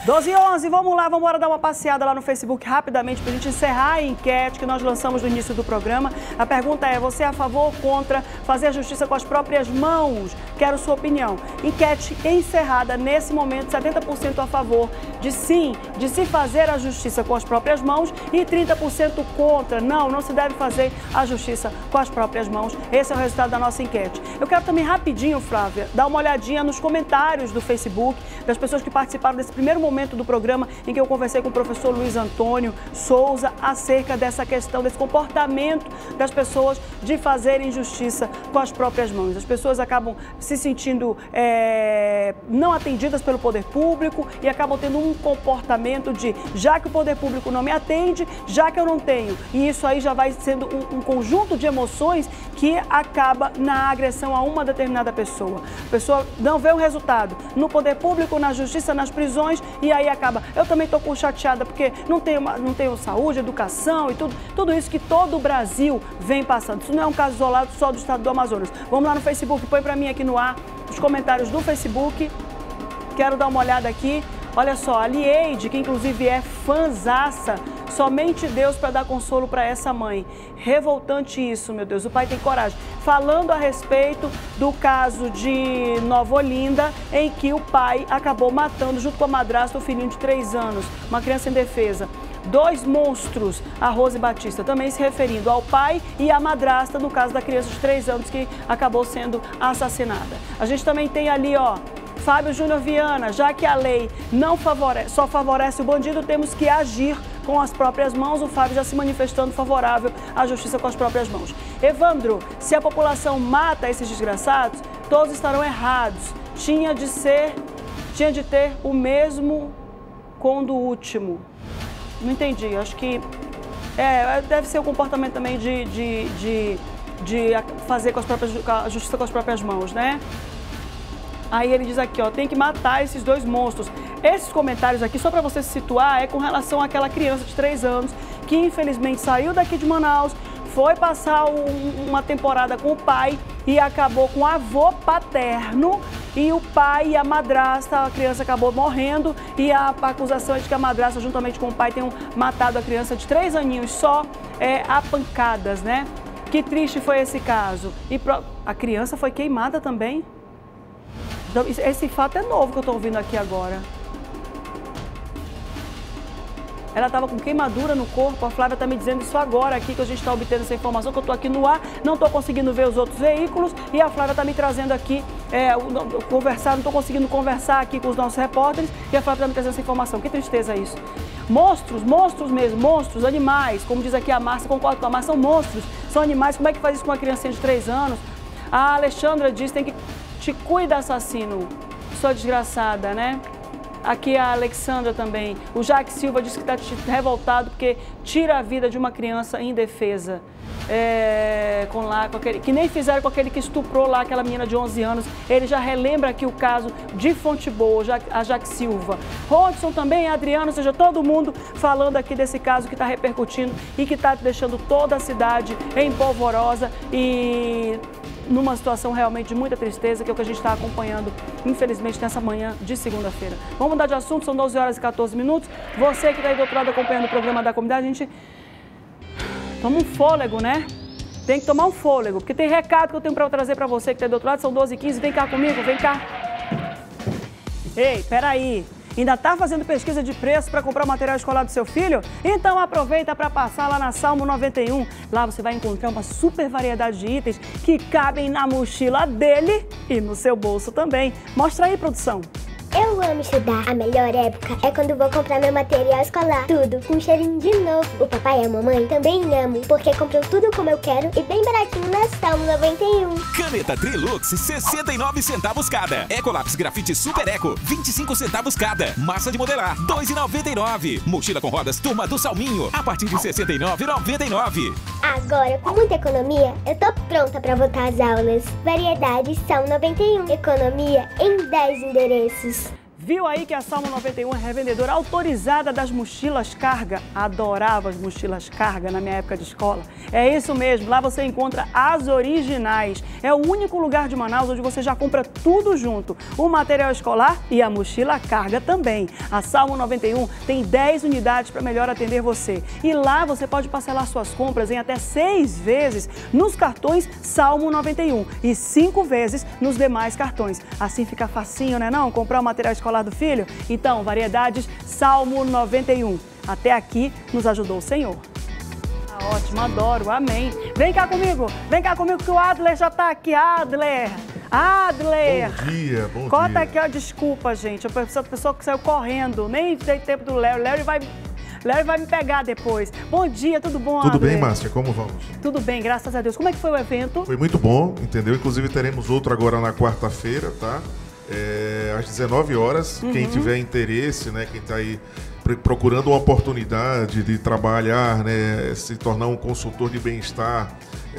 12h11, vamos lá, vamos embora dar uma passeada lá no Facebook rapidamente para a gente encerrar a enquete que nós lançamos no início do programa. A pergunta é, você é a favor ou contra fazer a justiça com as próprias mãos? Quero sua opinião. Enquete encerrada nesse momento, 70% a favor de sim, de se fazer a justiça com as próprias mãos e 30% contra. Não se deve fazer a justiça com as próprias mãos. Esse é o resultado da nossa enquete. Eu quero também rapidinho, Flávia, dar uma olhadinha nos comentários do Facebook, das pessoas que participaram desse primeiro momento do programa em que eu conversei com o professor Luiz Antônio Souza acerca dessa questão, desse comportamento das pessoas de fazerem justiça com as próprias mãos. As pessoas acabam se sentindo não atendidas pelo poder público e acabam tendo um comportamento de, já que o poder público não me atende, já que eu não tenho. E isso aí já vai sendo um conjunto de emoções que acaba na agressão a uma determinada pessoa. A pessoa não vê o resultado no poder público, na justiça, nas prisões, e aí acaba. Eu também estou chateada porque não tenho saúde, educação e tudo isso que todo o Brasil vem passando. Isso não é um caso isolado só do estado do Amazonas. Vamos lá no Facebook, põe para mim aqui no ar os comentários do Facebook. Quero dar uma olhada aqui. Olha só, a Lieide, que inclusive é fãzaça, somente Deus para dar consolo para essa mãe. Revoltante isso, meu Deus, o pai tem coragem. Falando a respeito do caso de Nova Olinda, em que o pai acabou matando, junto com a madrasta, o filhinho de 3 anos, uma criança indefesa. 2 monstros, a Rose Batista, também se referindo ao pai e à madrasta, no caso da criança de 3 anos que acabou sendo assassinada. A gente também tem ali, ó, Fábio Júnior Viana, já que a lei não só favorece o bandido, temos que agir com as próprias mãos. O Fábio já se manifestando favorável à justiça com as próprias mãos. Evandro, se a população mata esses desgraçados, todos estarão errados. Tinha de ter o mesmo com do último. Não entendi, acho que deve ser o comportamento também de fazer a justiça com as próprias mãos, né? Aí ele diz aqui, ó, tem que matar esses 2 monstros. Esses comentários aqui, só para você se situar, é com relação àquela criança de 3 anos que infelizmente saiu daqui de Manaus, foi passar uma temporada com o pai e acabou com o avô paterno e o pai e a madrasta, a criança acabou morrendo e a acusação é de que a madrasta juntamente com o pai tenham matado a criança de 3 aninhos só a pancadas, né? Que triste foi esse caso. E a criança foi queimada também. Então, esse fato é novo que eu estou ouvindo aqui agora. Ela estava com queimadura no corpo, a Flávia está me dizendo isso agora aqui, que a gente está obtendo essa informação, que eu estou aqui no ar, não estou conseguindo ver os outros veículos e a Flávia está me trazendo aqui, não estou conseguindo conversar aqui com os nossos repórteres e a Flávia está me trazendo essa informação. Que tristeza isso. Monstros mesmo, monstros, animais, como diz aqui a Márcia, concordo com a Márcia, são monstros, são animais. Como é que faz isso com uma criancinha de 3 anos? A Alexandra diz, tem que te cuida, assassino, sua desgraçada, né? Aqui a Alexandra também. O Jaque Silva disse que está revoltado porque tira a vida de uma criança indefesa. Que nem fizeram com aquele que estuprou lá aquela menina de 11 anos. Ele já relembra aqui o caso de Fonte Boa, a Jaque Silva. Rodson também, Adriano, ou seja, todo mundo falando aqui desse caso que está repercutindo e que está deixando toda a cidade em polvorosa e numa situação realmente de muita tristeza, que é o que a gente está acompanhando, infelizmente, nessa manhã de segunda-feira. Vamos mudar de assunto, são 12h14. Você que está aí do outro lado acompanhando o programa da comunidade, a gente toma um fôlego, né? Tem que tomar um fôlego, porque tem recado que eu tenho para trazer para você que está aí do outro lado, são 12h15, vem cá comigo, vem cá. Ei, peraí. Ainda está fazendo pesquisa de preço para comprar o material escolar do seu filho? Então aproveita para passar lá na Salmo 91. Lá você vai encontrar uma super variedade de itens que cabem na mochila dele e no seu bolso também. Mostra aí, produção. Eu amo estudar. A melhor época é quando vou comprar meu material escolar. Tudo com cheirinho de novo. O papai e a mamãe também amam, porque compram tudo como eu quero e bem baratinho na Salmo 91. Caneta Trilux, 69 centavos cada. Ecolápis Grafite Super Eco, 25 centavos cada. Massa de modelar, 2,99. Mochila com rodas Turma do Salminho, a partir de 69,99. Agora, com muita economia, eu tô pronta para voltar às aulas. Variedade Salmo 91. Economia em 10 endereços. Viu aí que a Salmo 91 é revendedora autorizada das mochilas carga? Adorava as mochilas carga na minha época de escola. É isso mesmo, lá você encontra as originais. É o único lugar de Manaus onde você já compra tudo junto. O material escolar e a mochila carga também. A Salmo 91 tem 10 unidades para melhor atender você. E lá você pode parcelar suas compras em até 6 vezes nos cartões Salmo 91 e 5 vezes nos demais cartões. Assim fica facinho, né não? Comprar o material escolar do filho? Então, variedades Salmo 91. Até aqui nos ajudou o Senhor. Ótimo, adoro, amém. Vem cá comigo que o Adler já tá aqui. Adler! Bom dia, bom Conta dia. aqui, ó, desculpa, gente. A pessoa que saiu correndo, nem tem tempo do Léo. Léo vai me pegar depois. Bom dia, tudo bom, Tudo Adler? bem, Márcia? Como vamos? Tudo bem, graças a Deus. Como é que foi o evento? Foi muito bom, entendeu? Inclusive teremos outro agora na quarta-feira, tá? Às 19 horas. Quem tiver interesse, né? Quem está aí procurando uma oportunidade de trabalhar, né? Se tornar um consultor de bem-estar,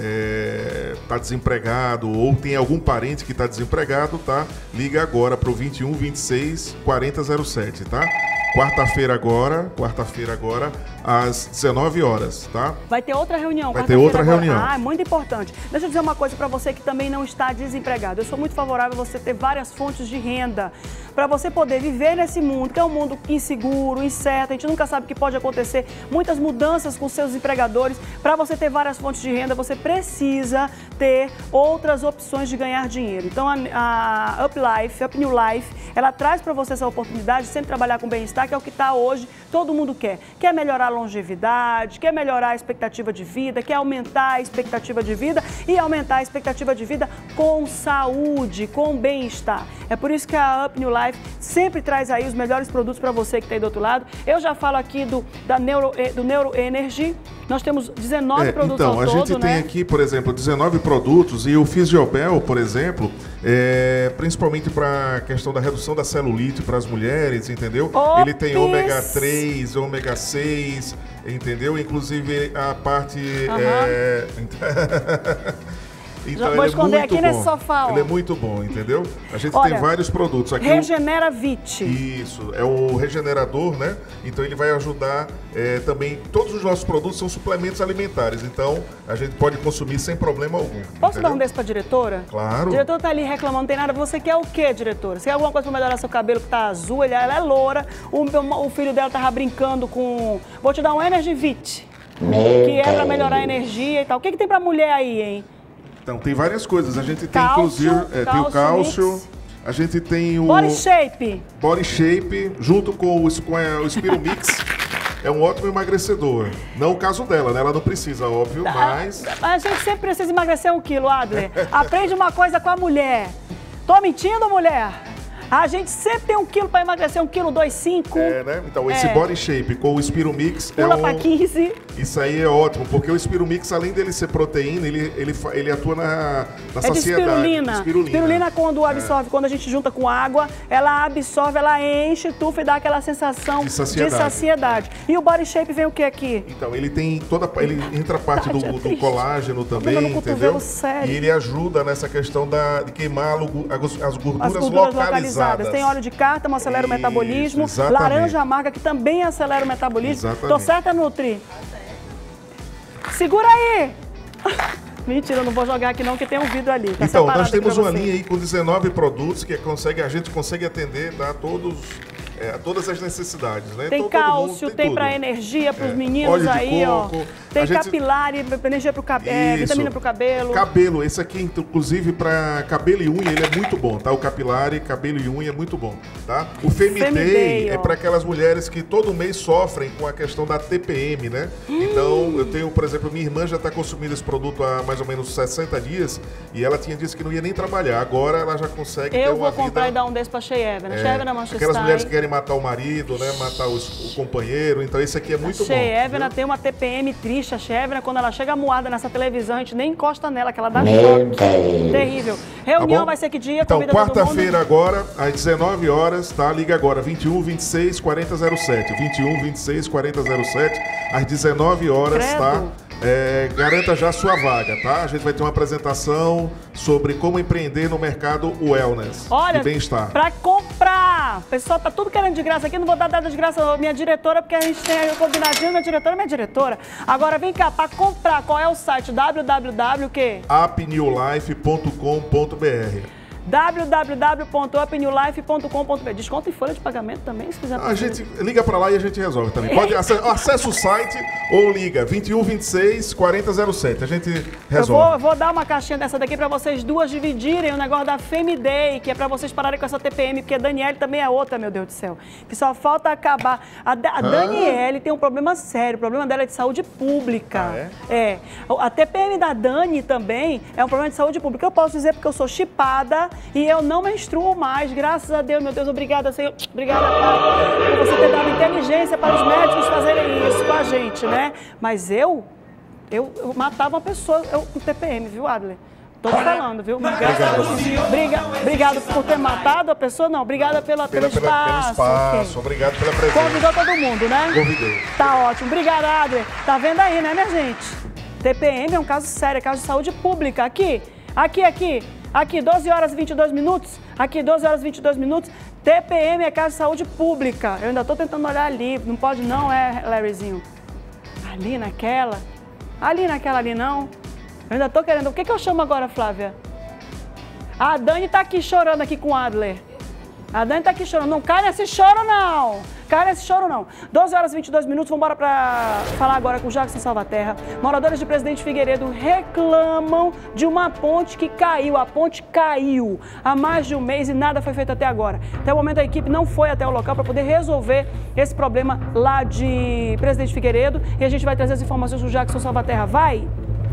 está desempregado ou tem algum parente que está desempregado, tá? Liga agora para o 21 26 40 07, tá? Quarta-feira agora, às 19 horas, tá? Vai ter outra reunião. Vai ter outra reunião. Ah, é muito importante. Deixa eu dizer uma coisa para você que também não está desempregado. Eu sou muito favorável a você ter várias fontes de renda para você poder viver nesse mundo, que é um mundo inseguro, incerto, a gente nunca sabe o que pode acontecer, muitas mudanças com seus empregadores. Para você ter várias fontes de renda, você precisa ter outras opções de ganhar dinheiro. Então, a Up New Life, ela traz para você essa oportunidade de sempre trabalhar com bem-estar, que é o que está hoje, todo mundo quer. Quer melhorar a longevidade, quer melhorar a expectativa de vida, quer aumentar a expectativa de vida e aumentar a expectativa de vida com saúde, com bem-estar. É por isso que a Up New Life sempre traz aí os melhores produtos para você que está aí do outro lado. Eu já falo aqui do Neuro Energy. Nós temos 19 produtos ao todo, Então, a gente tem aqui, por exemplo, 19 produtos e o Fisiobel, por exemplo, principalmente para a questão da redução da celulite para as mulheres, entendeu? Ele tem ômega 3, ômega 6, entendeu? Inclusive a parte... Então, vou esconder aqui nesse sofá, ó. Ele é muito bom, entendeu? A gente tem vários produtos aqui. Regenera Vit. Isso, é o regenerador, né? Então ele vai ajudar também. Todos os nossos produtos são suplementos alimentares, então a gente pode consumir sem problema algum. Posso dar um desse pra diretora? Claro. A diretora tá ali reclamando, não tem nada. Você quer o quê, diretora? Você quer alguma coisa pra melhorar seu cabelo que tá azul? Ela é loura. O filho dela tava brincando com... Vou te dar um Energy Vit, que é pra melhorar a energia e tal. O que tem pra mulher aí, hein? Então, tem várias coisas. A gente tem, Cálcio, inclusive, tem o cálcio, mix. a gente tem o... Body Shape. Body Shape, junto com o Spirumix. É um ótimo emagrecedor. Não o caso dela, né? Ela não precisa, óbvio, mas... A gente sempre precisa emagrecer 1 quilo, Adler. Aprende uma coisa com a mulher. Tô mentindo, mulher? A gente sempre tem 1 quilo para emagrecer, 1 quilo, 2,5. Né? Então, esse Body Shape com o Spirumix pula para 15. Isso aí é ótimo, porque o Spirumix, além dele ser proteína, ele atua na saciedade. De espirulina, quando absorve, quando a gente junta com água, ela absorve, ela enche, tufa e dá aquela sensação de saciedade. E o Body Shape vem o que aqui? Então, ele tem ele entra parte do colágeno também, entendeu? Sério. E ele ajuda nessa questão de queimar as gorduras localizadas. Tem óleo de cártamo, acelera o metabolismo. Exatamente. Laranja amarga, que também acelera o metabolismo. Exatamente. Tô certa, Nutri? Segura aí! Mentira, eu não vou jogar aqui não, que tem um vidro ali. Tá então, nós temos uma linha aí com 19 produtos que a gente consegue atender, tá, a todas as necessidades, né? Tem cálcio, tem para energia para os meninos aí, ó. Tem capilar, energia para o cabelo, vitamina para o cabelo. Cabelo, esse aqui, inclusive, para cabelo e unha, ele é muito bom, tá? O Capilari, cabelo e unha é muito bom, tá? O Femiday é para aquelas mulheres que todo mês sofrem com a questão da TPM, né? Então, eu tenho, por exemplo, minha irmã já está consumindo esse produto há mais ou menos 60 dias e ela tinha dito que não ia nem trabalhar. Agora ela já consegue ter uma vida... Eu vou comprar e dar um desse para Sheevena. Sheevena Manchester. Aquelas mulheres que querem matar o marido, né? Matar o companheiro. Então, esse aqui é muito bom. Sheevena tem uma TPM triste. A Sheevena, quando ela chega moada nessa televisão, a gente nem encosta nela, que ela dá choque. Terrível. Reunião vai ser que dia? Então, quarta-feira agora, às 19 horas, tá? Liga agora, 21 26 40 07. 21 26 40 07, às 19 horas, tá? garanta já a sua vaga, tá? A gente vai ter uma apresentação sobre como empreender no mercado wellness e bem-estar. Para comprar, o pessoal tá tudo querendo de graça aqui, não vou dar de graça minha diretora, porque a gente tem combinadinho, minha diretora. Agora vem cá, para comprar, qual é o site? www quê? upnewlife.com.br www.upnewlife.com.br. Desconto em folha de pagamento também, se quiser. A gente liga para lá e a gente resolve também. Pode acessa o site ou liga 21 26 40 07. A gente resolve. Eu vou dar uma caixinha dessa daqui para vocês duas dividirem o negócio da Femiday, que é para vocês pararem com essa TPM, porque a Daniele também é outra, meu Deus do céu. Que só falta acabar. A Daniele tem um problema sério. O problema dela é de saúde pública. A TPM da Dani também é um problema de saúde pública. Eu posso dizer porque eu sou chipada e eu não menstruo mais, graças a Deus, meu Deus, obrigada, Senhor, obrigada, Pai, por você ter dado inteligência para os médicos fazerem isso com a gente, né? Mas eu matava uma pessoa com TPM, viu, Adler? Tô falando, viu? Obrigado por ter matado a pessoa, não, obrigada pelo espaço. Okay. Obrigado pela presença. Convidou todo mundo, né? Convidei. Tá ótimo, obrigada, Adler. Tá vendo aí, né, minha gente? TPM é um caso sério, é caso de saúde pública. Aqui, 12 horas e 22 minutos. Aqui, 12 horas e 22 minutos. TPM é caso de saúde pública. Eu ainda tô tentando olhar ali. Não pode não, Larryzinho? Ali naquela ali não. Eu ainda tô querendo. O que eu chamo agora, Flávia? A Dani tá aqui chorando aqui com o Adler. A Dani tá aqui chorando. Não cai nesse choro, não. 12 horas e 22 minutos, vamos embora para falar agora com o Jackson Salvaterra. Moradores de Presidente Figueiredo reclamam de uma ponte que caiu. A ponte caiu há mais de um mês e nada foi feito até agora. Até o momento a equipe não foi até o local para poder resolver esse problema lá de Presidente Figueiredo. E a gente vai trazer as informações do Jackson Salvaterra. Vai!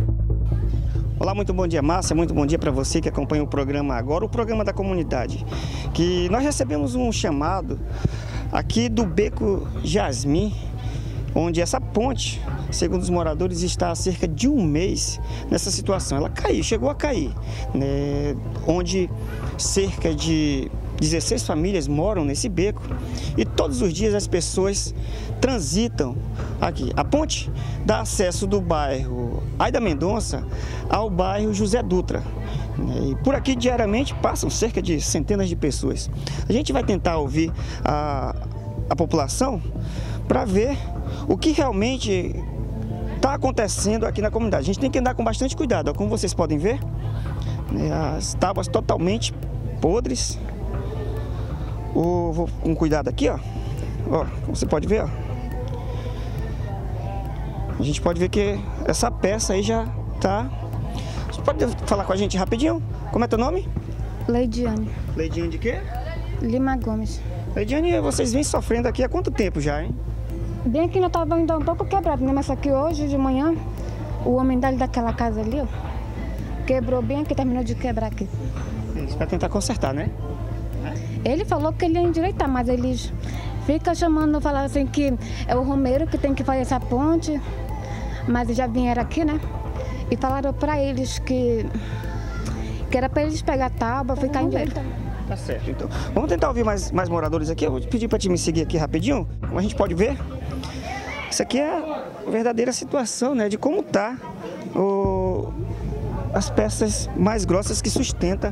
Olá, muito bom dia, Márcia, muito bom dia para você que acompanha o programa agora, o programa da comunidade, que nós recebemos um chamado aqui do Beco Jasmim, onde essa ponte, segundo os moradores, está há cerca de um mês nessa situação. Ela caiu, chegou a cair, né? Onde cerca de 16 famílias moram nesse beco e todos os dias as pessoas transitam aqui. A ponte dá acesso do bairro Aida Mendonça ao bairro José Dutra. E por aqui diariamente passam cerca de centenas de pessoas. A gente vai tentar ouvir a população para ver o que realmente está acontecendo aqui na comunidade. A gente tem que andar com bastante cuidado, como vocês podem ver, as tábuas totalmente podres. Vou com cuidado aqui, ó, como você pode ver, ó. A gente pode ver que essa peça aí já tá. Você pode falar com a gente rapidinho? Como é teu nome? Leidiane. Leidiane de quê? Lima Gomes. Leidiane, vocês vêm sofrendo aqui há quanto tempo já, hein? Bem que nós estávamos ainda um pouco quebrado, né? Mas aqui hoje de manhã, o homem daquela casa ali, ó, quebrou bem aqui, terminou de quebrar aqui. Isso para tentar consertar, né? Ele falou que ele ia endireitar, mas eles ficam chamando, falando assim que é o Romero que tem que fazer essa ponte, mas já vieram aqui, né? E falaram para eles que era para eles pegar a tábua, ficar endireitar. Tá certo, então. Vamos tentar ouvir mais moradores aqui. Eu vou te pedir para te me seguir aqui rapidinho. Como a gente pode ver, isso aqui é a verdadeira situação, né? De como tá as peças mais grossas que sustentam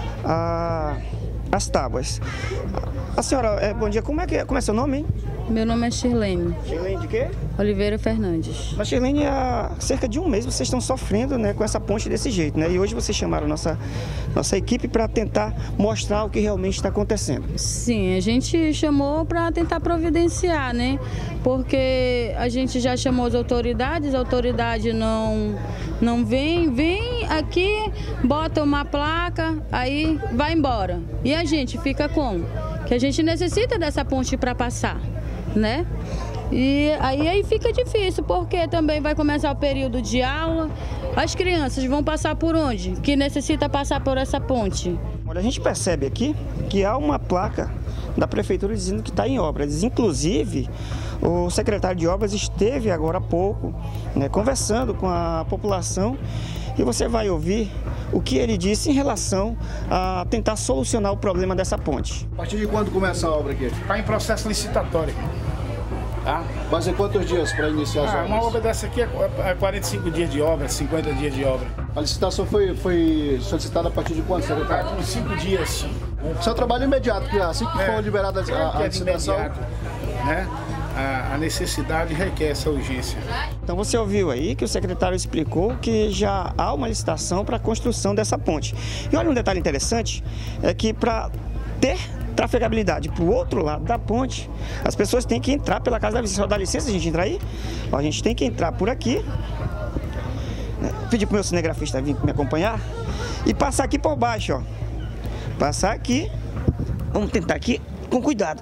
as tábuas. A senhora, bom dia, como é seu nome, hein? Meu nome é Shirlene. Shirlene de quê? Oliveira Fernandes. Mas Shirlene, há cerca de um mês vocês estão sofrendo, né, com essa ponte desse jeito, né? E hoje vocês chamaram nossa equipe para tentar mostrar o que realmente está acontecendo. Sim, a gente chamou para tentar providenciar, né? Porque a gente já chamou as autoridades, a autoridade não vem aqui, bota uma placa, aí vai embora. E a gente fica como? Que a gente necessita dessa ponte para passar, né? E aí fica difícil, porque também vai começar o período de aula. As crianças vão passar por onde? Que necessita passar por essa ponte. Olha, a gente percebe aqui que há uma placa da prefeitura dizendo que está em obras. Inclusive, o secretário de obras esteve agora há pouco, né, conversando com a população. E você vai ouvir o que ele disse em relação a tentar solucionar o problema dessa ponte. A partir de quando começa a obra aqui? Está em processo licitatório. Tá? Mas em quantos dias para iniciar as obras? Uma obra dessa aqui é 45 dias de obra, 50 dias de obra. A licitação foi solicitada a partir de quando, secretário? Com 5 dias. Isso é um trabalho imediato, porque assim que for liberada a licitação... Né? A necessidade requer essa urgência. Então você ouviu aí que o secretário explicou que já há uma licitação para a construção dessa ponte. E olha um detalhe interessante, é que para ter trafegabilidade para o outro lado da ponte, as pessoas têm que entrar pela casa da vizinha. Só dá licença a gente entrar aí? Ó, a gente tem que entrar por aqui, né? Pedir para o meu cinegrafista vir me acompanhar e passar aqui por baixo, ó. Passar aqui, vamos tentar aqui com cuidado.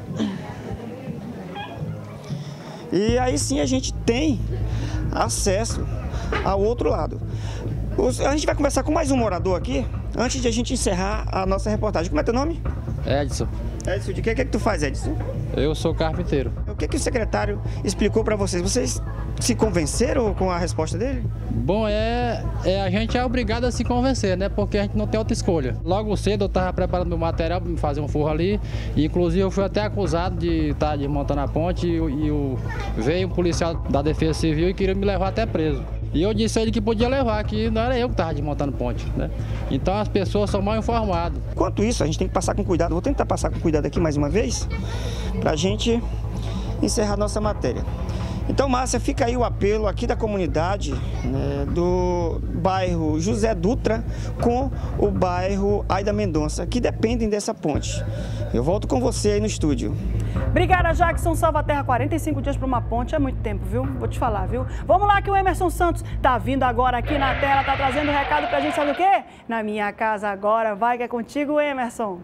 E aí sim a gente tem acesso ao outro lado. A gente vai conversar com mais um morador aqui, antes de a gente encerrar a nossa reportagem. Como é teu nome? Edson. Edson, de que é que tu faz, Edson? Eu sou carpinteiro. O que o secretário explicou para vocês? Vocês se convenceram com a resposta dele? Bom, a gente é obrigado a se convencer, né? Porque a gente não tem outra escolha. Logo cedo eu estava preparando meu material para me fazer um forro ali. E, inclusive eu fui até acusado de estar desmontando a ponte veio um policial da Defesa Civil e queria me levar até preso. E eu disse a ele que podia levar, que não era eu que estava desmontando ponte, né? Então as pessoas são mal informadas. Enquanto isso, a gente tem que passar com cuidado. Vou tentar passar com cuidado aqui mais uma vez, para a gente encerrar nossa matéria. Então, Márcia, fica aí o apelo aqui da comunidade, né, do bairro José Dutra com o bairro Aida Mendonça, que dependem dessa ponte. Eu volto com você aí no estúdio. Obrigada, Jackson Salvaterra. 45 dias para uma ponte é muito tempo, viu? Vou te falar, viu? Vamos lá que o Emerson Santos tá vindo agora aqui na tela, tá trazendo um recado pra gente, sabe o quê? Na minha casa agora, vai que é contigo, Emerson.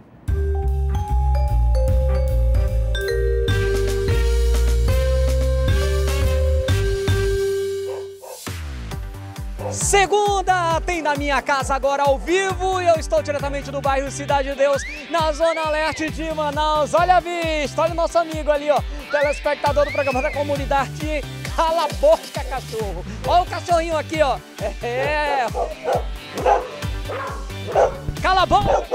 Segunda tem Na Minha Casa agora ao vivo e eu estou diretamente do bairro Cidade de Deus, na zona leste de Manaus. Olha a vista, olha o nosso amigo ali, ó, telespectador do programa da comunidade. Cala a boca, cachorro. Olha o cachorrinho aqui, ó. Cala a boca.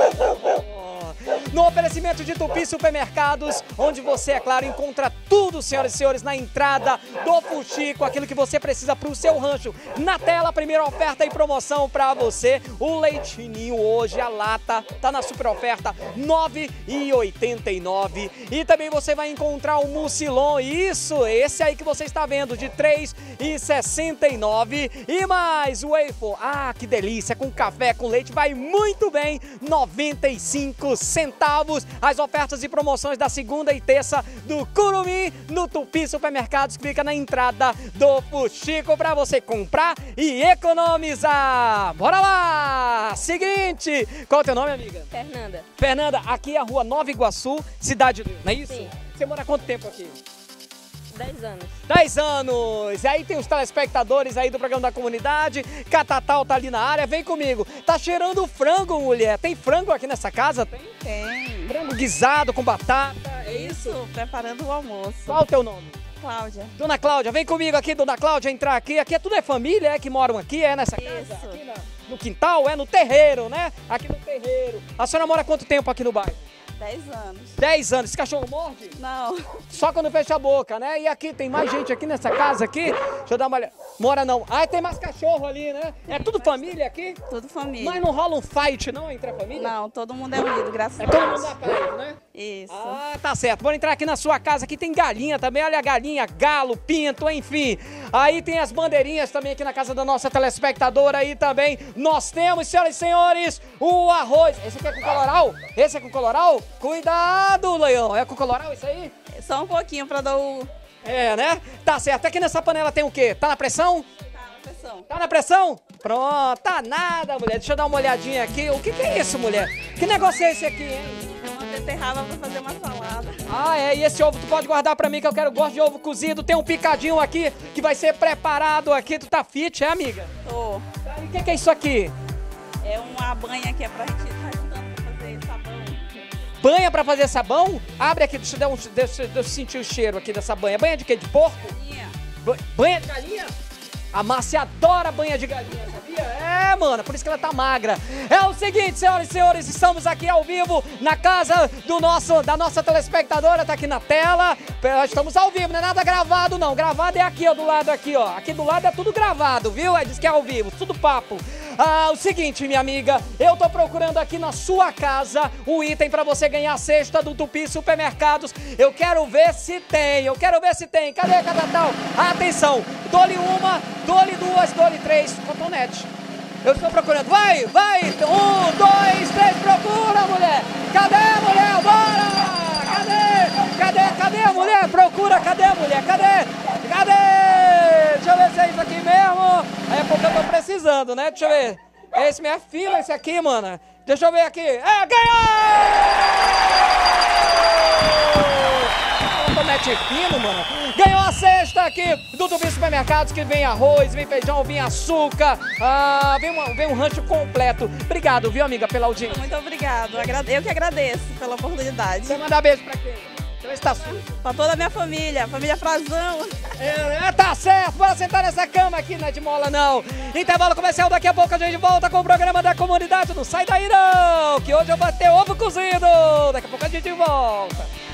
No oferecimento de Tupi Supermercados, onde você, é claro, encontra tudo, senhoras e senhores, na entrada do Fuxico, aquilo que você precisa para o seu rancho. Na tela, a primeira oferta e promoção para você, o leitinho hoje, a lata, tá na super oferta, R$ 9,89. E também você vai encontrar o Mucilon, isso, esse aí que você está vendo, de R$ 3,69. E mais o waffle, que delícia, com café, com leite, vai muito bem, 95 centavos. As ofertas e promoções da segunda e terça do Curumim no Tupi Supermercados, que fica na entrada do Fuxico para você comprar e economizar. Bora lá! Seguinte, qual é o teu nome, amiga? Fernanda. Fernanda, aqui é a rua Nova Iguaçu, Cidade de Deus, não é isso? Sim. Você mora há quanto tempo aqui? 10 anos. 10 anos! E aí tem os telespectadores aí do programa da comunidade, Catatal tá ali na área, vem comigo. Tá cheirando frango, mulher. Tem frango aqui nessa casa? Tem. Frango guisado com batata, é isso? Preparando o almoço. Qual o teu nome? Cláudia. Dona Cláudia, vem comigo aqui, Dona Cláudia, entrar aqui. Aqui é tudo é família, que moram aqui, nessa casa? Isso. Aqui no quintal, no terreiro, né? Aqui no terreiro. A senhora mora há quanto tempo aqui no bairro? 10 anos. 10 anos. Esse cachorro morde? Não. Só quando fecha a boca, né? E aqui, tem mais gente aqui nessa casa aqui? Deixa eu dar uma olhada. Mora não. Tem mais cachorro ali, né? É tudo família aqui? Tudo família. Mas não rola um fight, não, entre a família? Não, todo mundo é unido, graças a Deus. Todo mundo da paz, né? Isso. Tá certo. Vamos entrar aqui na sua casa. Aqui tem galinha também. Olha a galinha, galo, pinto, enfim. Aí tem as bandeirinhas também aqui na casa da nossa telespectadora aí também. Nós temos, senhoras e senhores, o arroz. Esse aqui é com coloral? Esse é com coloral? Cuidado, Leão. É com coloral isso aí? Só um pouquinho pra dar o... né? Tá certo. Aqui nessa panela tem o quê? Tá na pressão? Tá na pressão. Tá na pressão? Pronto. Tá nada, mulher. Deixa eu dar uma olhadinha aqui. O que é isso, mulher? Que negócio é esse aqui, hein? É uma beterraba pra fazer uma salada. E esse ovo tu pode guardar pra mim, que eu gosto de ovo cozido. Tem um picadinho aqui que vai ser preparado aqui. Tu tá fit, amiga? Tô. E o que é isso aqui? É uma banha que é pra gente estar ajudando pra fazer sabão. Banha pra fazer sabão? Abre aqui, deixa eu sentir o cheiro aqui dessa banha. Banha de quê? De porco? Galinha. Banha de galinha? A Márcia adora banha de galinha, sabia? É, mano, por isso que ela tá magra. É o seguinte, senhoras e senhores, estamos aqui ao vivo na casa da nossa telespectadora, tá aqui na tela. Estamos ao vivo, não é nada gravado não. Gravado é aqui, ó, do lado aqui, ó. Aqui do lado é tudo gravado, viu? Diz que é ao vivo, tudo papo. O seguinte, minha amiga, eu tô procurando aqui na sua casa um item pra você ganhar a cesta do Tupi Supermercados. Eu quero ver se tem, Cadê a tal? Atenção, dou-lhe uma, dou-lhe duas, dou-lhe três, cotonete. Eu estou procurando, vai, 1, 2, 3, procura, mulher. Cadê, mulher? Bora! Cadê a mulher? Procura, cadê a mulher? Cadê? Deixa eu ver se é isso aqui mesmo. É porque eu tô precisando, né? Deixa eu ver. Esse minha filha, esse aqui, mano. Deixa eu ver aqui. Ganhou! Cotonete fino, mano. Ganhou a cesta aqui do Tupi Supermercados, que vem arroz, vem feijão, vem açúcar, vem um rancho completo. Obrigado, viu, amiga, pela audiência. Muito obrigado. Eu que agradeço pela oportunidade. Você mandar beijo pra quem? Está pra toda a minha família Frazão. Tá certo, bora sentar nessa cama aqui, não é de mola não. Intervalo comercial, daqui a pouco a gente volta com o programa da comunidade. Não sai daí não, que hoje eu vou ter ovo cozido. Daqui a pouco a gente volta.